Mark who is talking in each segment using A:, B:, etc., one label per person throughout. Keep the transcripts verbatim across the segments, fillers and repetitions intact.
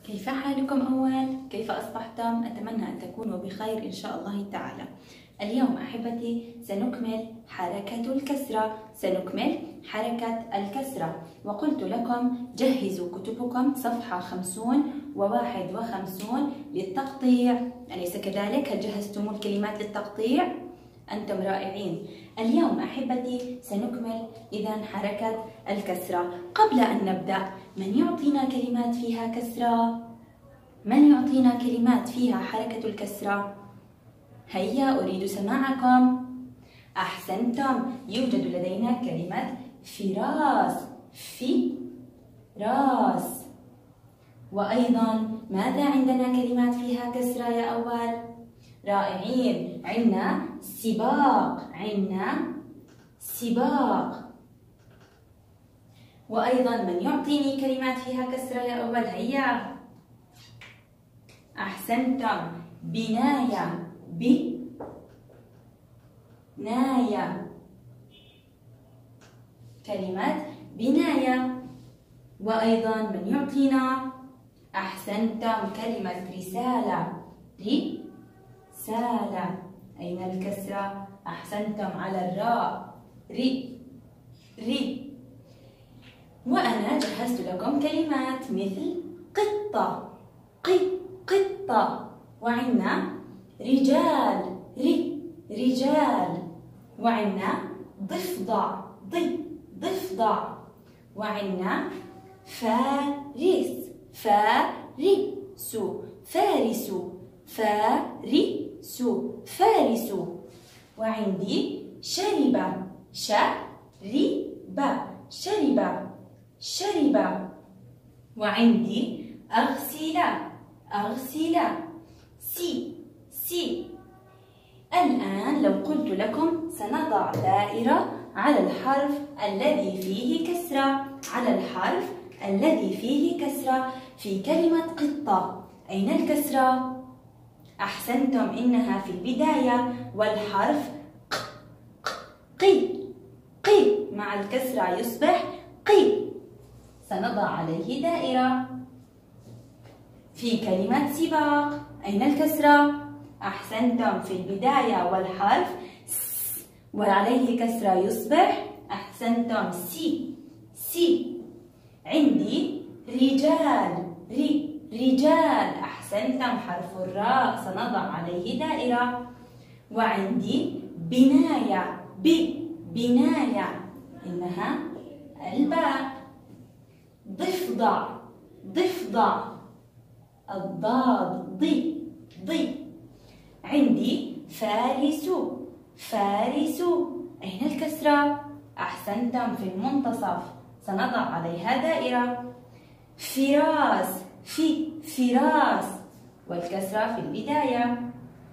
A: كيف حالكم أول؟ كيف أصبحتم؟ أتمنى أن تكونوا بخير إن شاء الله تعالى. اليوم أحبتي سنكمل حركة الكسرة، سنكمل حركة الكسرة، وقلت لكم جهزوا كتبكم صفحة خمسون وواحد وخمسون للتقطيع، أليس كذلك؟ هل جهزتم الكلمات للتقطيع؟ أنتم رائعين. اليوم أحبتي سنكمل إذن حركة الكسرة. قبل أن نبدأ، من يعطينا كلمات فيها كسرة؟ من يعطينا كلمات فيها حركة الكسرة؟ هيا أريد سماعكم. أحسنتم، يوجد لدينا كلمة فراس، في راس. وأيضا ماذا عندنا كلمات فيها كسرة يا أول؟ رائعين، عندنا سباق، عندنا سباق. وأيضا من يعطيني كلمات فيها كسرة يا أول؟ هيا. أحسنتم، بناية، بناية، كلمة بناية. وأيضا من يعطينا؟ أحسنتم، كلمة رسالة، رسالة. أين الكسرة؟ أحسنتم، على الراء، ري ري. وأنا جهزت لكم كلمات مثل قطة، قي قطة. وعندنا رجال، ري رجال. وعندنا ضفدع، ضي ضفدع. وعندنا فارس، فارس فارس فارس فارس. وعندي شرب، شرب شرب شرب. وعندي أغسل، أغسل سي سي. الآن لو قلت لكم سنضع دائرة على الحرف الذي فيه كسرة، على الحرف الذي فيه كسرة في كلمة قطة، أين الكسرة؟ أحسنتم، إنها في البداية، والحرف ق قي قي مع الكسرة يصبح قي. سنضع عليه دائرة. في كلمة سباق، أين الكسرة؟ أحسنتم، في البداية والحرف س وعليه كسرة يصبح أحسنتم سي سي. عندي رجال، ري رجال. أحسنتم، حرف الراء سنضع عليه دائرة. وعندي بناية، ب بناية، إنها الباء. ضفدع، ضفدع، الضاد، ضي ضي. عندي فارس، فارس. أين الكسرة؟ أحسنتم، في المنتصف، سنضع عليها دائرة. فراس، في فراس، والكسرة في البداية.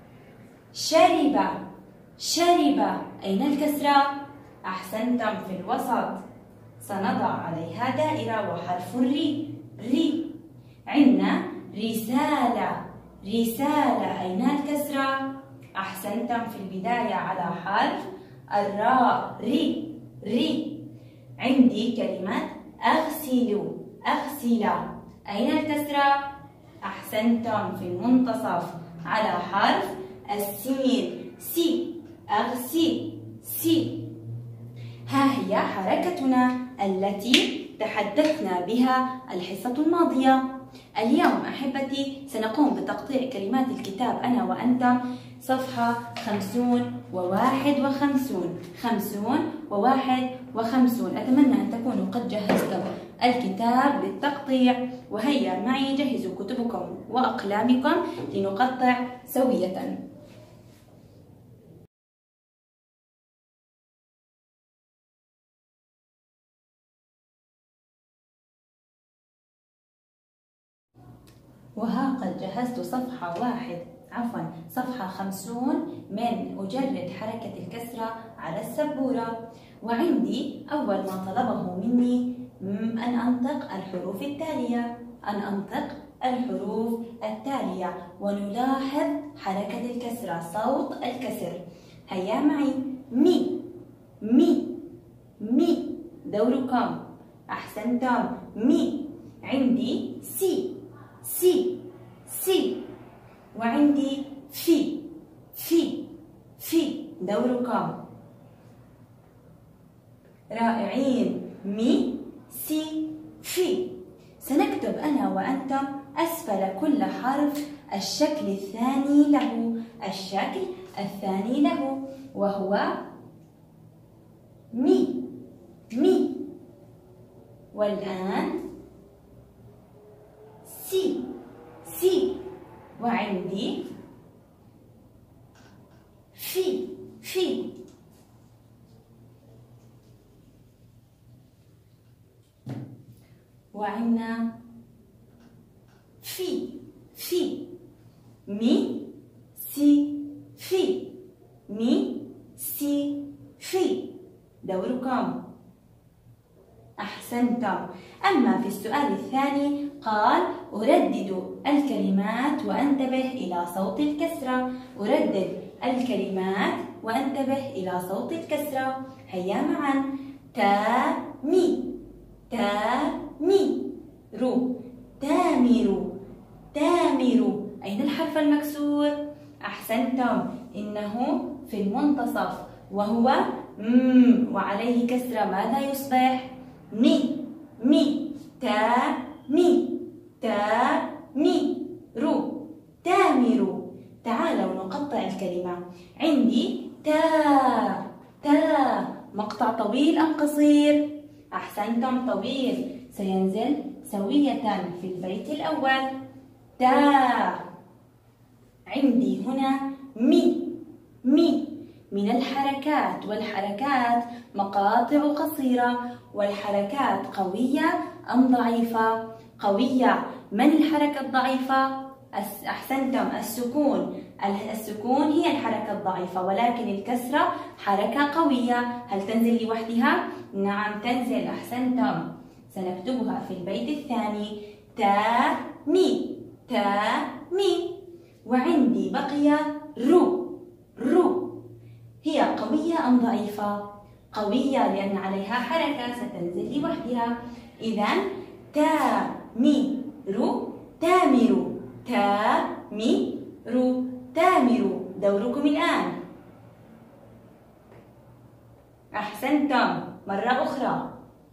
A: شرب، شرب. أين الكسرة؟ أحسنتم، في الوسط، سنضع عليها دائرة وحرف الري، ري. عندنا رسالة، رسالة. أين الكسرة؟ أحسنتم، في البداية على حرف الراء، ري ري. عندي كلمة أغسل، أغسل. أين الكسرة؟ أحسنتم، في المنتصف على حرف السين، سي أغسي سي. ها هي حركتنا التي تحدثنا بها الحصة الماضية. اليوم أحبتي سنقوم بتقطيع كلمات الكتاب أنا وأنتم، صفحة خمسون وواحد وخمسون، خمسون وواحد وخمسون. أتمنى أن تكونوا قد جهزتم الكتاب للتقطيع، وهيا معي جهزوا كتبكم وأقلامكم لنقطع سوية. وها قد جهزت صفحة واحد عفوا صفحة خمسون من أجرد حركة الكسرة على السبورة. وعندي أول ما طلبه مني أن أنطق الحروف التالية، أن أنطق الحروف التالية ونلاحظ حركة الكسرة، صوت الكسر. هيا معي. مي مي مي. دوركم. أحسنتم، مي. عندي سي سي. وعندي في في في. دوركم. رائعين. مي سي في. سنكتب أنا وأنتم أسفل كل حرف الشكل الثاني له، الشكل الثاني له، وهو مي مي. والآن سي سي. وعندي في في. وعندنا في في. مي سي في. مي سي في. دوركم. أحسنتم. أما في السؤال الثاني قال أردد الكلمات وأنتبه إلى صوت الكسرة. أردد الكلمات وأنتبه إلى صوت الكسرة. هيا معا. تا مي تا مي رو. تامر تامر. أين الحرف المكسور؟ أحسنتم، إنه في المنتصف وهو م، وعليه كسرة. ماذا يصبح؟ مي مي. تا مي تا مي رو. تامر. تعالوا نقطع الكلمة. عندي تا تا. مقطع طويل أم قصير؟ أحسنتم، طويل. سينزل سوية في البيت الأول. تا. عندي هنا مي مي. من الحركات، والحركات مقاطع قصيرة، والحركات قوية أم ضعيفة؟ قوية. من الحركة الضعيفة؟ أحسنتم، السكون. السكون هي الحركة الضعيفة، ولكن الكسرة حركة قوية. هل تنزل لوحدها؟ نعم تنزل. أحسنتم. سنكتبها في البيت الثاني. تا مي تا مي. وعندي بقي رو رو. هي قوية أم ضعيفة؟ قوية، لأن عليها حركة ستنزل لوحدها. إذن تا مي رو تامر. تا مي رو تامر. دوركم الآن. أحسنتم. مرة أخرى.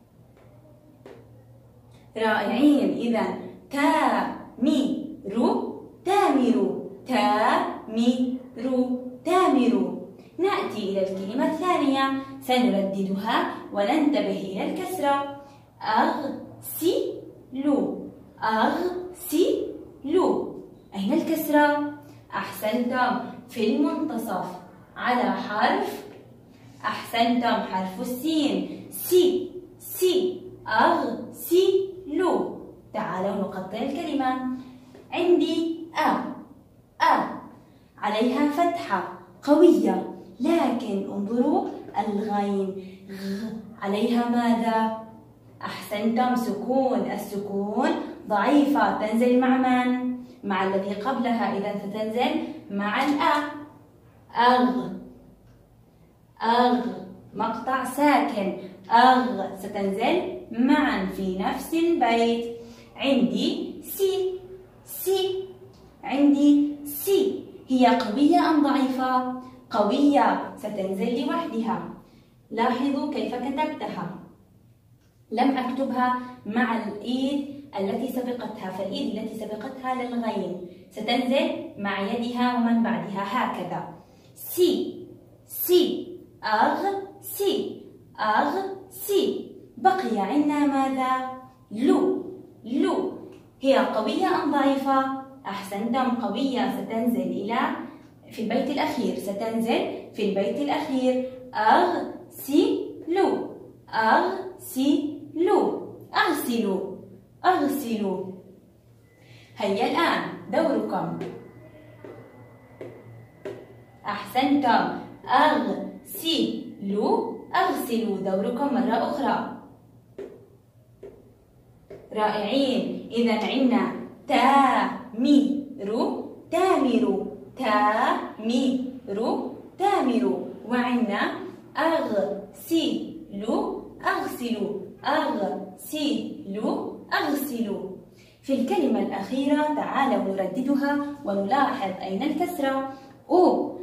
A: رائعين. إذن تا مي رو تامر. تا مي رو تامر. نأتي إلى الكلمة الثانية. سنرددها وننتبه إلى الكسرة. أغسل أغسل. أين الكسرة؟ أحسنتم، في المنتصف على حرف. أحسنتم، حرف السين. سي سي. أغسل. تعالوا نقطع الكلمة. عندي أ أ. عليها فتحة قوية، لكن انظروا الغين غ. عليها ماذا؟ أحسنتم، سكون. السكون ضعيفة، تنزل مع من؟ مع الذي قبلها، إذا ستنزل مع الأ. أغ أغ. مقطع ساكن. أغ. ستنزل معا في نفس البيت. عندي سي سي. عندي سي. هي قوية أم ضعيفة؟ قوية، ستنزل لوحدها. لاحظوا كيف كتبتها. لم أكتبها مع الإيد التي سبقتها، فالإيد التي سبقتها للغين ستنزل مع يدها ومن بعدها هكذا. سي سي. أغ سي أغ سي. بقي عندنا ماذا؟ لو لو. هي قوية أم ضعيفة؟ أحسنتم، قوية، ستنزل إلى في البيت الأخير. ستنزل في البيت الأخير. أغسل أغسل. أغسل أغسل. هيا الآن دوركم. أحسنتم، أغسل أغسل. دوركم مرة أخرى. رائعين. إذا عندنا تامر تامر. تامر تامر. وعندنا أغسل أغسل. أغسل أغسل. في الكلمة الأخيرة تعالوا نرددها ونلاحظ أين الكسرة. أو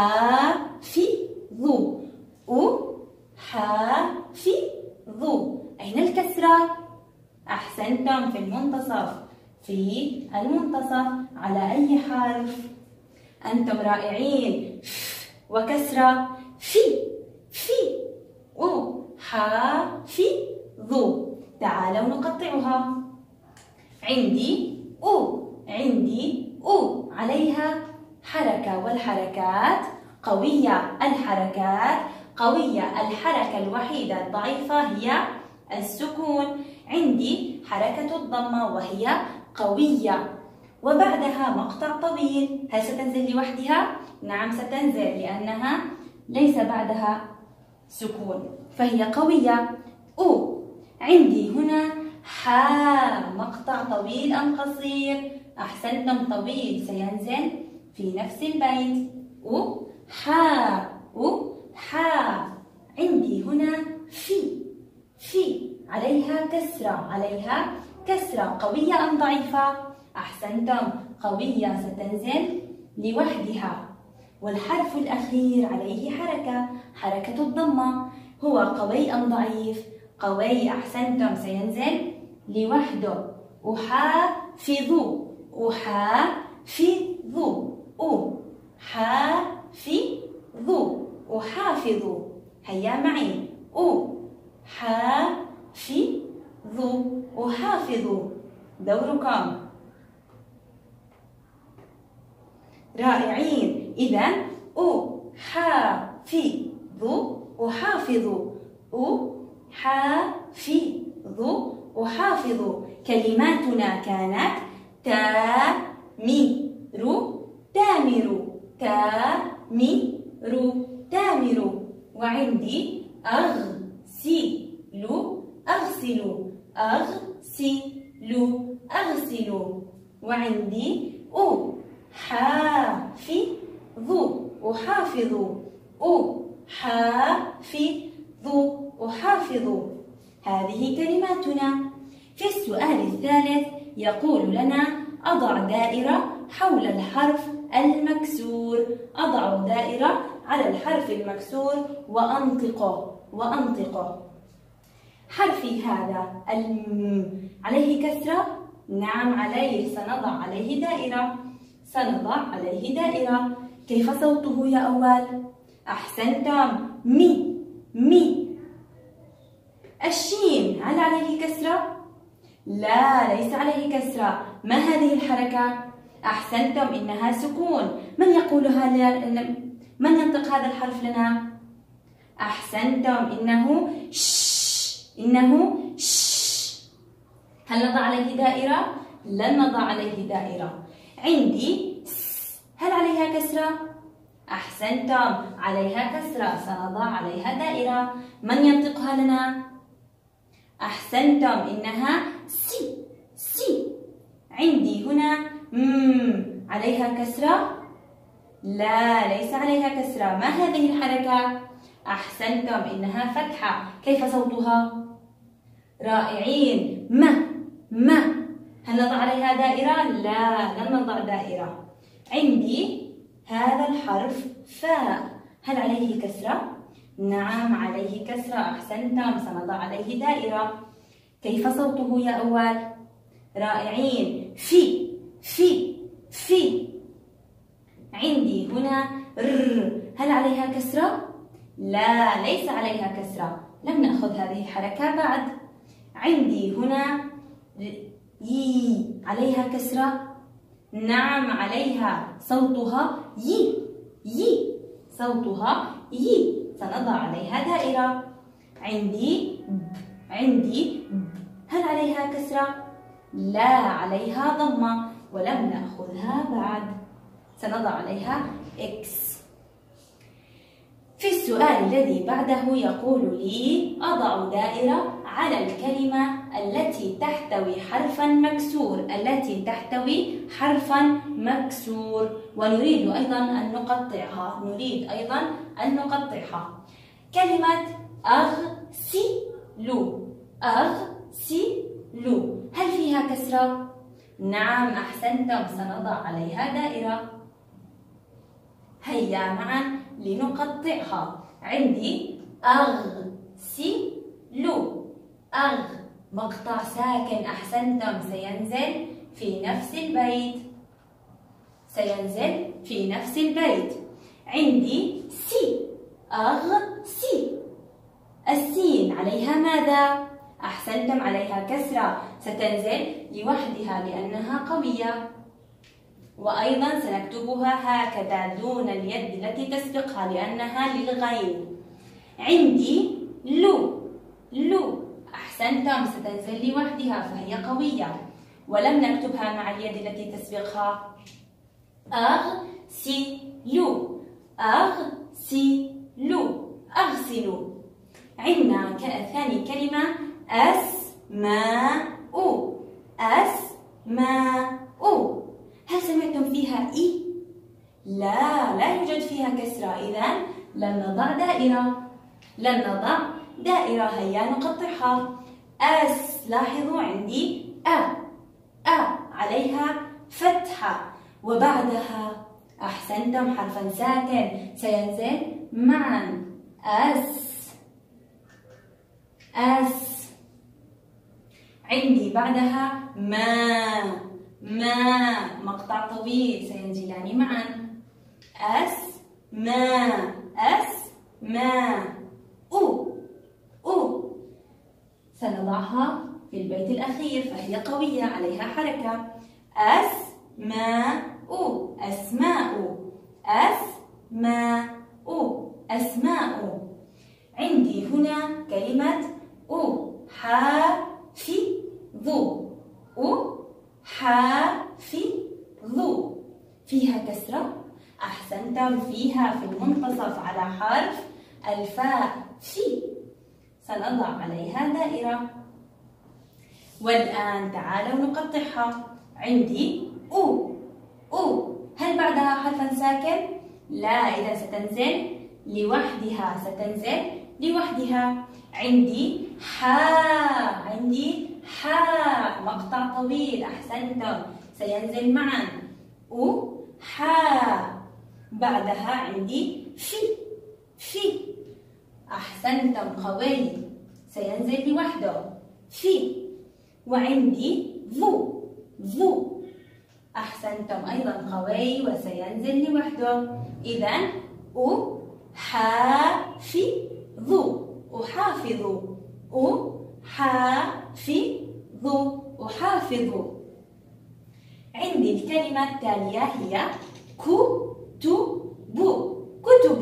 A: حافظ. أو حافظ. أين الكسرة؟ أحسنتم، في المنتصف. في المنتصف. على أي حرف؟ أنتم رائعين. وكسرة في. في. أو حافظ. تعالوا نقطعها. عندي أو. عندي أو عليها حركة، والحركات قوية. الحركات قوية. الحركة الوحيدة الضعيفة هي السكون. عندي حركة الضمة وهي قوية، وبعدها مقطع طويل. هل ستنزل لوحدها؟ نعم ستنزل، لأنها ليس بعدها سكون فهي قوية. أو. عندي هنا حا، مقطع طويل أم قصير؟ أحسنتم، طويل، سينزل في نفس البيت. أو حا. أو حا. عندي هنا في. في عليها كسرة. عليها كسرة، قوية أم ضعيفة؟ أحسنتم، قوية، ستنزل لوحدها. والحرف الأخير عليه حركة، حركة الضمة. هو قوي أم ضعيف؟ قوي. أحسنتم، سينزل لوحده. أحافظ. أحافظ. أو حافظ. أحافظ. هيا معي. أو حافظ. أحافظ. دوركم. رائعين. إذا أحافظ. أحافظ. أحافظ. أحافظ. كلماتنا كانت تامر. تامر. تامر. تامر. وعندي أغسل. أغسل. أغسل. أغسل. وعندي أحافظ. أحافظ. أحافظ. أحافظ. هذه كلماتنا. في السؤال الثالث يقول لنا: أضع دائرة حول الحرف المكسور. أضع دائرة على الحرف المكسور وأنطقه. وأنطقه. حرفي هذا الم عليه كسرة؟ نعم عليه، سنضع عليه دائرة. سنضع عليه دائرة. كيف صوته يا أول؟ أحسنتم، مي. مي. الشين هل عليه كسرة؟ لا، ليس عليه كسرة. ما هذه الحركة؟ أحسنتم، إنها سكون. من يقولها لنا؟ من ينطق هذا الحرف لنا؟ أحسنتم، إنه ش. إنه ش. هل نضع عليه دائرة؟ لن نضع عليه دائرة. عندي س. هل عليها كسرة؟ أحسنتم، عليها كسرة. سنضع عليها دائرة. من ينطقها لنا؟ أحسنتم، إنها سي. سي. عندي هنا م. عليها كسرة؟ لا، ليس عليها كسرة. ما هذه الحركة؟ أحسنتم، إنها فتحة. كيف صوتها؟ رائعين. ما. ما. هل نضع عليها دائرة؟ لا، لن نضع دائرة. عندي هذا الحرف فاء. هل عليه كسرة؟ نعم عليه كسرة. أحسنتم، سنضع عليه دائرة. كيف صوته يا أول؟ رائعين. في. في. في. عندي هنا ر. هل عليها كسرة؟ لا، ليس عليها كسرة. لم نأخذ هذه الحركة بعد. عندي هنا ي. عليها كسرة؟ نعم عليها. صوتها ي. ي. صوتها ي. سنضع عليها دائرة. عندي ب. عندي ب. هل عليها كسرة؟ لا، عليها ضمة ولم نأخذها بعد. سنضع عليها إكس. في السؤال الذي بعده يقول لي: أضع دائرة على الكلمة التي تحتوي حرفا مكسور. التي تحتوي حرفا مكسور. ونريد أيضا أن نقطعها. نريد أيضا أن نقطعها. كلمة أغسل. أغسل. هل فيها كسرة؟ نعم أحسنتم، سنضع عليها دائرة. هيا معا لنقطعها. عندي أغسل، أغ مقطع ساكن، أحسنتم، سينزل في نفس البيت، سينزل في نفس البيت. عندي سي، أغسي، السين عليها ماذا؟ أحسنتم، عليها كسرة، ستنزل لوحدها لأنها قوية. وأيضا سنكتبها هكذا دون اليد التي تسبقها لأنها للغين. عندي لو، لو أحسنتم، ستنزل لوحدها فهي قوية ولم نكتبها مع اليد التي تسبقها. أغسل، أغسل، أغسل. عندنا ثاني كلمة أسماء، أسماء. هل سمعتم فيها إي؟ لا، لا يوجد فيها كسرة، إذن لن نضع دائرة، لن نضع دائرة. هيا نقطعها. أس، لاحظوا عندي أ، أ عليها فتحة وبعدها أحسنتم حرفا ساكن سينزل معا. أس، أس. عندي بعدها ما، ما مقطع طويل سينزلان معا. أس ما، أس ما. أو، أو سنضعها في البيت الأخير فهي قوية عليها حركة. أسماء، أسماء، أسماء، أسماء. عندي هنا كلمة أحافظ، أحافظ فيها كسرة. أحسنتم، فيها في المنتصف على حرف الفاء في، سنضع عليها دائرة. والآن تعالوا نقطعها. عندي أو، أو هل بعدها حرفا ساكن؟ لا، إذا ستنزل لوحدها، ستنزل لوحدها. عندي حاء، عندي حاء مقطع طويل، أحسنتم، سينزل معا. أو حاء. بعدها عندي في، في أحسنتم، قوي سينزل لوحده في. وعندي ذو، ذو أحسنتم، أيضا قوي وسينزل لوحده. إذن أحافظ، أحافظ، أحافظ، أحافظ. عندي الكلمة التالية هي كتب، كتب،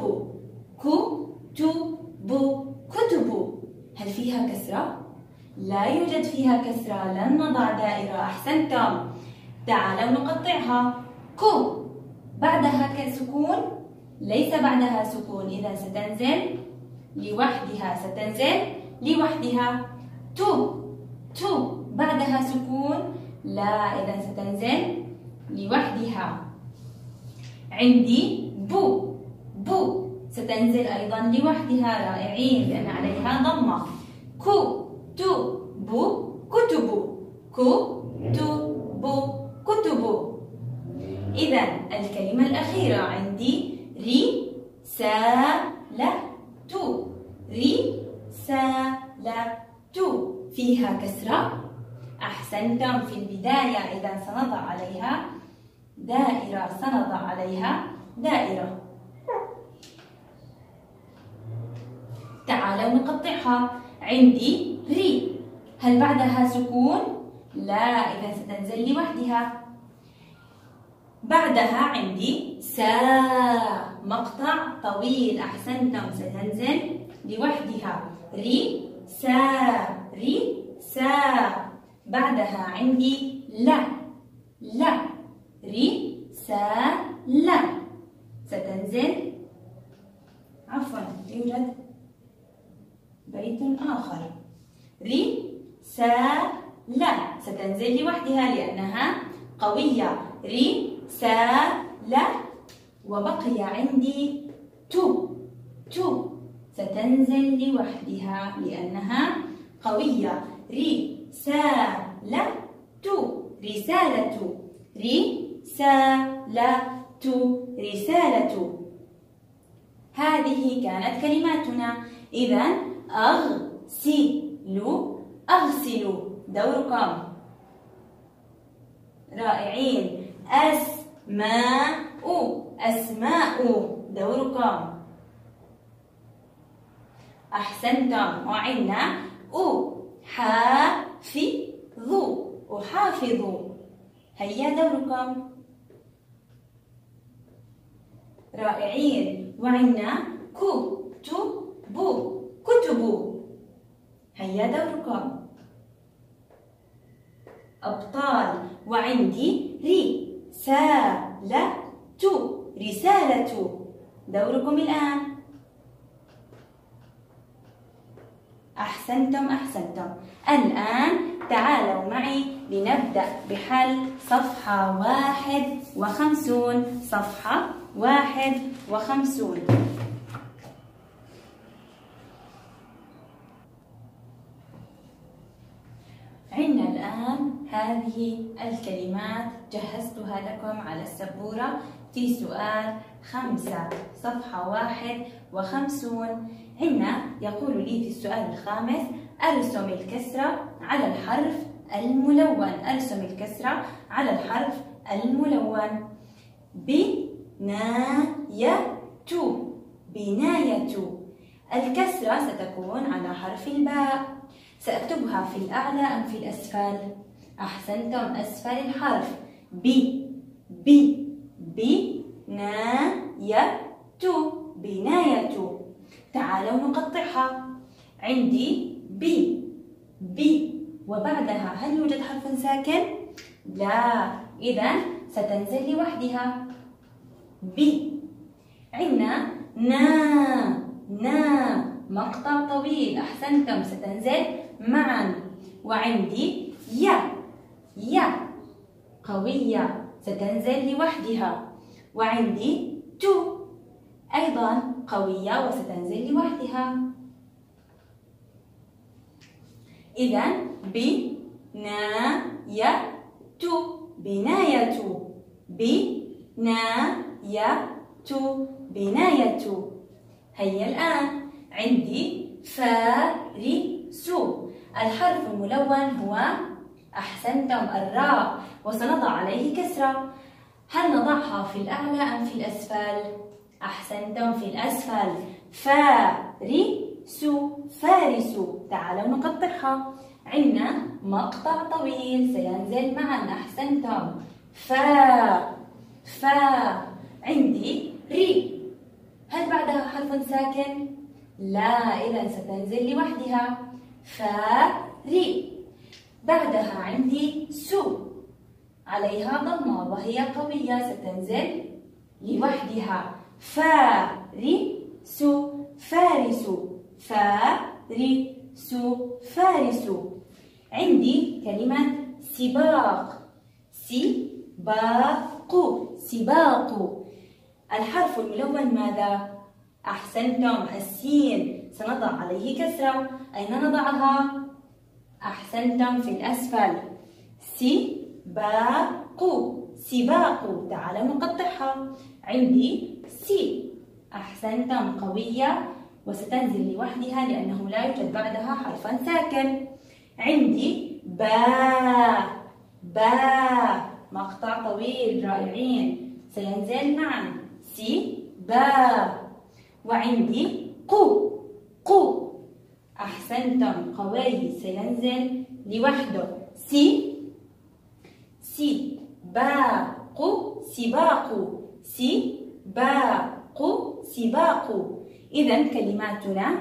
A: كتب، كتب. هل فيها كسرة؟ لا يوجد فيها كسرة، لن نضع دائرة. أحسنتم، تعالوا نقطعها. كو بعدها سكون؟ ليس بعدها سكون، إذا ستنزل لوحدها، ستنزل لوحدها. تو، تو بعدها سكون؟ لا، إذا ستنزل لوحدها. عندي بو، بو ستنزل أيضا لوحدها، رائعين لأن عليها ضمة. كو، تو، بو، كتب، كو، تو، بو، كتب. إذن الكلمة الأخيرة عندي رسالة، رسالة فيها كسرة. أحسنتم، في البداية إذا سنضع عليها دائرة، سنضع عليها دائرة. تعالوا نقطعها. عندي ري، هل بعدها سكون؟ لا، إذا ستنزل لوحدها. بعدها عندي سا، مقطع طويل، أحسنتم، ستنزل لوحدها. ري سا، ري سا. بعدها عندي لا، لا، ري سا لا، ستنزل، عفوا يوجد بيت آخر. ري سا لا ستنزل لوحدها لأنها قوية. ري سا لا. وبقي عندي تو، تو ستنزل لوحدها لأنها قوية. ري سا لا، تو، رسالة رسالة رسالة. هذه كانت كلماتنا. إذا أغسل أغسل دوركم. رائعين. أسماء أسماء دوركم. أحسنتم. وعندنا أحافظ أحافظ. هيا دوركم. رائعين. وعندنا كتب كتب. هيا دوركم. أبطال. وعندي رسالة رسالة. دوركم الآن. أحسنتم أحسنتم. الآن تعالوا معي لنبدأ بحل صفحة واحد وخمسون. صفحة واحد وخمسون. عندنا الآن هذه الكلمات جهزتها لكم على السبورة في سؤال خمسة صفحة واحد وخمسون. عندنا يقول لي في السؤال الخامس: أرسم الكسرة على الحرف الملون. أرسم الكسرة على الحرف الملون. بناية بناية. الكسرة ستكون على حرف الباء. سأكتبها في الأعلى أم في الأسفل؟ أحسنتم، أسفل الحرف. ب ب بناية بناية. تعالوا نقطعها. عندي ب ب وبعدها هل يوجد حرف ساكن؟ لا، إذا ستنزل لوحدها. ب. عندنا نا نا مقطع طويل. أحسنتم، ستنزل معا. وعندي يا يا قوية، ستنزل لوحدها. وعندي تو أيضا قوية وستنزل لوحدها. إذا بناية بناية بناية بناية. هيا الآن عندي فارس. الحرف الملون هو أحسنتم الراء، وسنضع عليه كسرة. هل نضعها في الأعلى أم في الأسفل؟ أحسنتم، في الأسفل. فارس فارس. تعالوا نقطعها. عندنا مقطع طويل سينزل معا. أحسنتم. فا فا. عندي ري. هل بعدها حرف ساكن؟ لا، إذا ستنزل لوحدها. فاري. بعدها عندي سو، عليها ضمة وهي قوية، ستنزل لوحدها. فارس فارس فارس فارس. عندي كلمة سباق. سباق سباق. الحرف الملون ماذا؟ أحسنتم، السين. سنضع عليه كسرة. أين نضعها؟ أحسنتم، في الأسفل. سباق سباق. تعالوا نقطعها. عندي سي. أحسنتم، قوية وستنزل لوحدها لأنه لا يوجد بعدها حرفا ساكن. عندي با با مقطع طويل. رائعين، سينزل معا. سي با. وعندي قو قو. أحسنتم، قوي، سينزل لوحده. سي سي باق سباق سباق سباق. إذا كلماتنا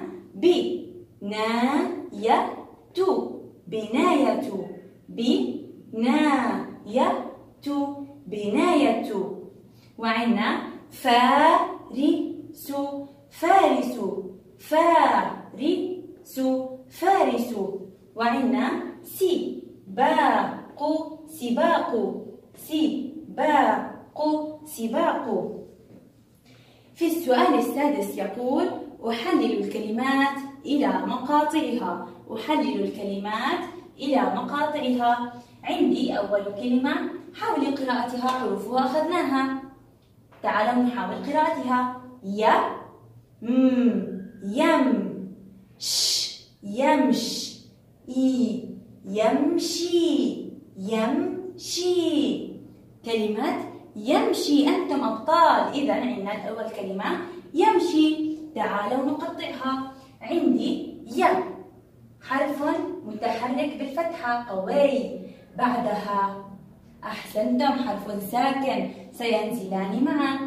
A: بناية بناية بناية بناية. وعندنا فارس فارس فارس فارس. وعندنا سباق سباق سباق سباق. في السؤال السادس يقول: أحلل الكلمات إلى مقاطعها. أحلل الكلمات إلى مقاطعها. عندي أول كلمة حاولي قراءتها، حروفها أخذناها. تعالوا نحاول قراءتها. ي م يم ش يمش إي يمشي يمشي. كلمة يمشي، أنتم أبطال. إذا عندنا أول كلمة يمشي. تعالوا نقطعها. عندي ي حرف متحرك بالفتحة قوي، بعدها أحسنتم حرف ساكن سينزلان معا.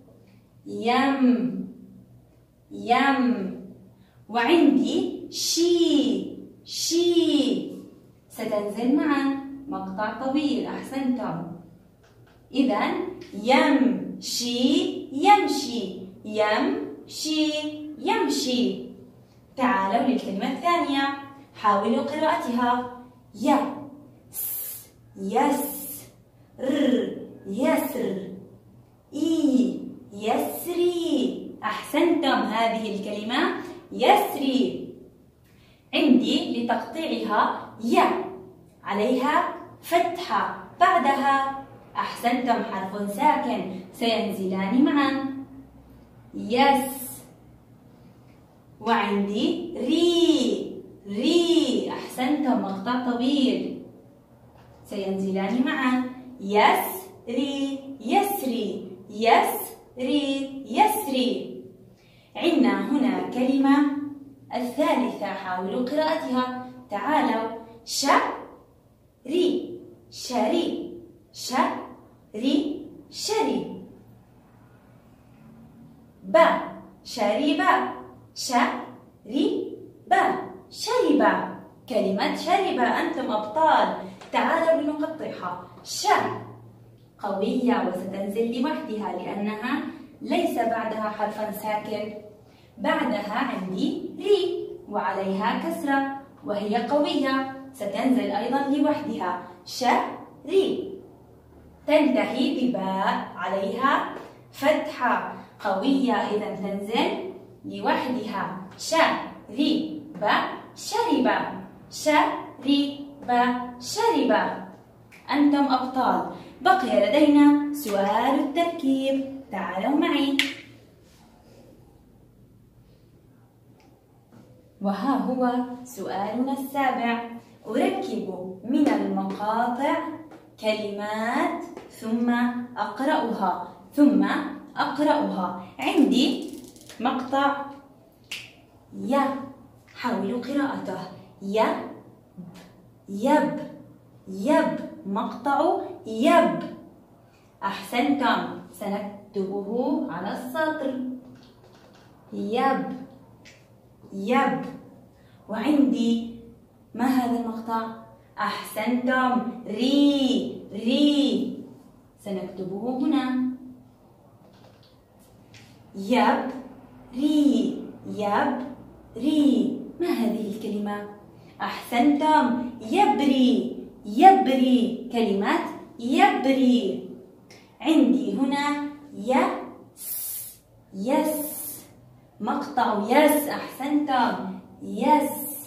A: يم يم. وعندي شي شي ستنزل معا، مقطع طويل. أحسنتم. إذا يمشي يمشي يمشي يمشي. تعالوا للكلمة الثانية، حاولوا قراءتها. ي س يس ر يسر إي يسري. أحسنتم، هذه الكلمة يسري. عندي لتقطيعها ي عليها فتحة، بعدها أحسنتم حرف ساكن سينزلان معا. يس. وعندي ري ري. أحسنتم، مقطع طويل سينزلان معا. يسري يسري يسري يسري. عندنا هنا كلمة الثالثة، حاولوا قراءتها. تعالوا. ش ري شري ش ري شري. ب شرب شرب شرب. كلمة شرب، أنتم أبطال. تعالوا لنقطعها. ش قوية وستنزل لوحدها لأنها ليس بعدها حرف ساكن. بعدها عندي ري وعليها كسرة وهي قوية، ستنزل أيضا لوحدها. ش ري. تنتهي بباء عليها فتحة قوية، إذا تنزل لوحدها. ش ري ب شرب ش ري ب شرب. أنتم أبطال. بقي لدينا سؤال التركيب. تعالوا معي. وها هو سؤالنا السابع. أركب من المقاطع كلمات ثم أقرأها ثم أقرأها. عندي مقطع ي، حاولوا قراءته. ي يب يب. مقطع يب. أحسنتم، سنكتبه على السطر. يب يب. وعندي ما هذا المقطع؟ أحسنتم، ري ري. سنكتبه هنا. يب ري يب ري. ما هذه الكلمة؟ أحسنتم، يبري يبري. كلمة يبري. عندي هنا يس يس. مقطع يس. أحسنتم، يس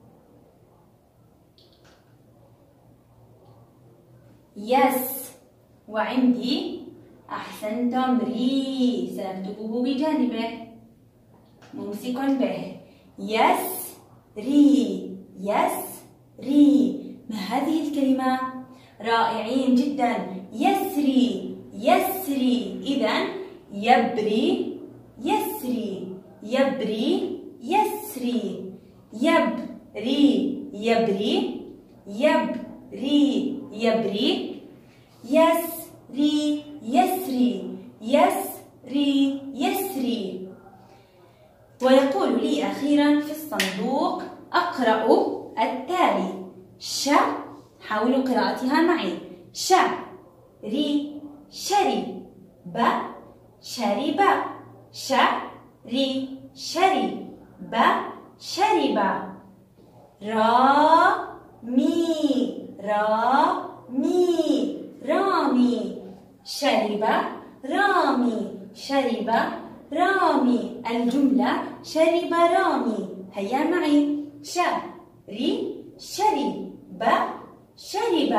A: يس. وعندي أحسنتم، ري. سنكتبه بجانبه ممسك به. يس ري يس ري. ما هذه الكلمة؟ رائعين جدا. يسري يسري. إذا يبري يسري يبري يسري. يبري يبري يبري يبري. يسري يسري يسري يسري. ويقول لي أخيرا في الصندوق: أقرأ التالي. ش، حاولوا قراءتها معي. ش ري شري. ب شرب. ش ري شري. ب شرب. را مي را مي رامي. شرب رامي شرب رامي. الجملة شرب رامي. هيا معي. ش ري شري. ب شرب.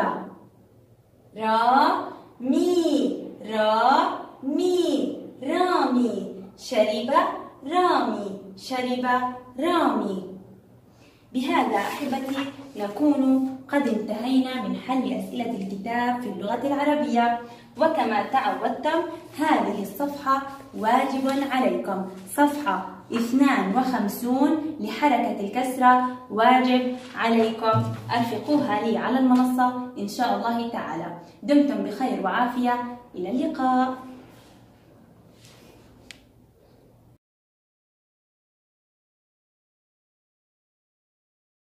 A: را مي را مي رامي. شرب رامي. شرب رامي. بهذا أحبتي نكون قد انتهينا من حل أسئلة الكتاب في اللغة العربية. وكما تعودتم هذه الصفحة واجب عليكم، صفحة اثنان وخمسون لحركة الكسرة واجب عليكم، أرفقوها لي على المنصة إن شاء الله تعالى. دمتم بخير وعافية، إلى اللقاء.